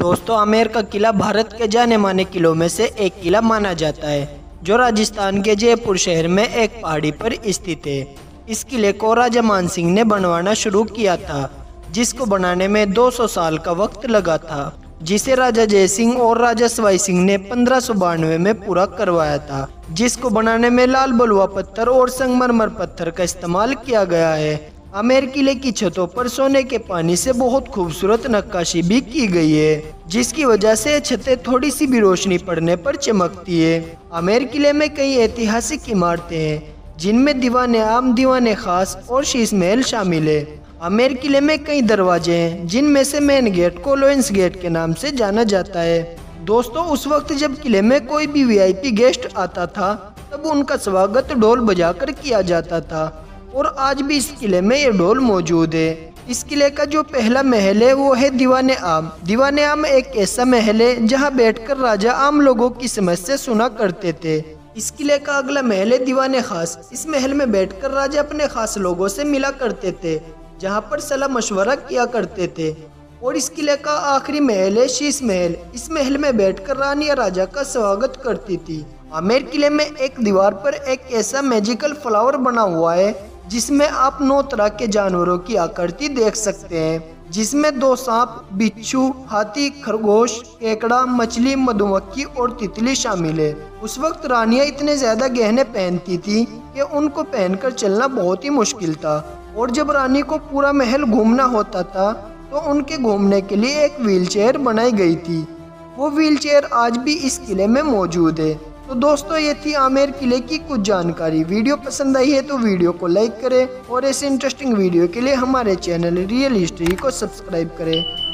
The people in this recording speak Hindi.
दोस्तों, आमेर का किला भारत के जाने माने किलों में से एक किला माना जाता है, जो राजस्थान के जयपुर शहर में एक पहाड़ी पर स्थित है। इस किले को राजा मान सिंह ने बनवाना शुरू किया था, जिसको बनाने में 200 साल का वक्त लगा था, जिसे राजा जय सिंह और राजा सवाई सिंह ने 1592 में पूरा करवाया था। जिसको बनाने में लाल बलुआ पत्थर और संगमरमर पत्थर का इस्तेमाल किया गया है। आमेर किले की छतों पर सोने के पानी से बहुत खूबसूरत नक्काशी भी की गई है, जिसकी वजह से छतें थोड़ी सी भी रोशनी पड़ने पर चमकती है। आमेर किले में कई ऐतिहासिक इमारतें हैं, जिनमें दीवाने आम, दीवाने खास और शीश महल शामिल है। आमेर किले में कई दरवाजे हैं, जिनमें से मेन गेट को लोइंस गेट के नाम से जाना जाता है। दोस्तों, उस वक्त जब किले में कोई भी वीआईपी गेस्ट आता था, तब उनका स्वागत ढोल बजाकर किया जाता था, और आज भी इस किले में ये ढोल मौजूद है। इस किले का जो पहला महल है वो है दीवाने आम। दीवाने आम एक ऐसा महल है जहाँ बैठकर राजा आम लोगों की समस्या सुना करते थे। इस किले का अगला महल है दीवाने खास। इस महल में बैठकर राजा अपने खास लोगों से मिला करते थे, जहाँ पर सलाह मशवरा किया करते थे। और इस किले का आखिरी महल है शीश महल। इस महल में बैठकर रानी या राजा का स्वागत करती थी। आमेर किले में एक दीवार पर एक ऐसा मैजिकल फ्लावर बना हुआ है, जिसमें आप 9 तरह के जानवरों की आकृति देख सकते हैं, जिसमें 2 सांप, बिच्छू, हाथी, खरगोश, केकड़ा, मछली, मधुमक्खी और तितली शामिल है। उस वक्त रानियां इतने ज्यादा गहने पहनती थी कि उनको पहनकर चलना बहुत ही मुश्किल था, और जब रानी को पूरा महल घूमना होता था तो उनके घूमने के लिए एक व्हीलचेयर बनाई गई थी। वो व्हीलचेयर आज भी इस किले में मौजूद है। तो दोस्तों, ये थी आमेर किले की कुछ जानकारी। वीडियो पसंद आई है तो वीडियो को लाइक करें, और ऐसे इंटरेस्टिंग वीडियो के लिए हमारे चैनल रियल हिस्ट्री को सब्सक्राइब करें।